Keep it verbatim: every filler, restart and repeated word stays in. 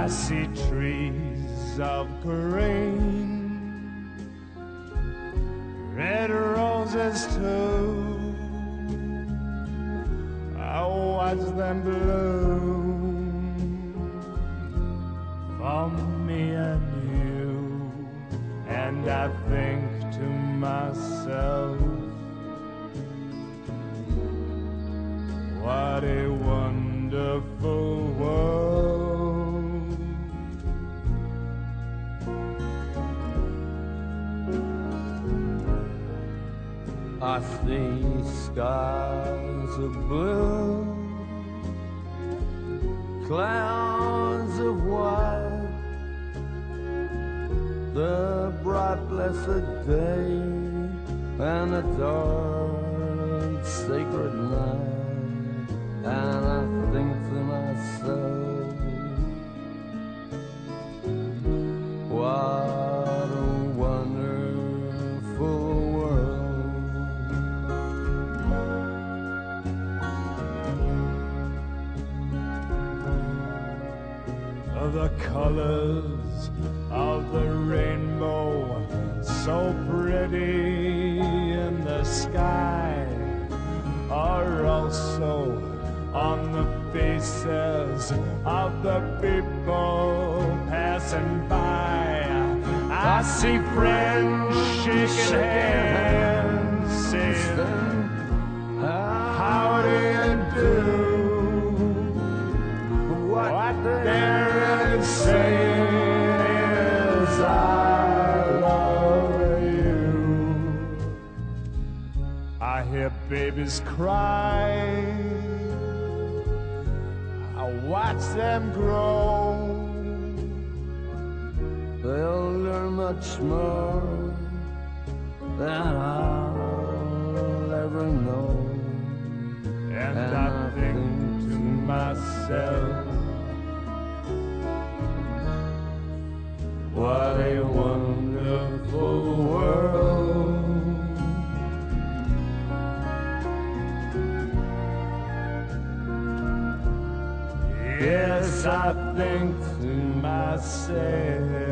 I see trees of green, red roses too. I watch them bloom for me and you, and I think to myself, what a wonderful world. I see skies of blue, clouds of white, the bright blessed day and the dark sacred night, and I think to myself, what a wonderful world. The colors of the rainbow, so pretty in the sky, are also on the faces of the people passing by. I see friends shaking hands, saying, how do you do? What they're saying is, I love you. I hear babies cry, I watch them grow. They'll learn much more than I'll ever know. And, and I think to myself, what a wonderful world. Yes, I think to myself,